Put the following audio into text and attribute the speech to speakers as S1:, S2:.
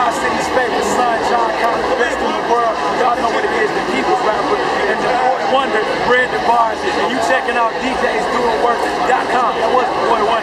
S1: Fly City's favorite son, John Connor, the best in the world. Y'all know what it is, the people's rapper. And the boy wonder, Brandon Bars. And you checking out DJsDoingWork.com. That was the boy wonder.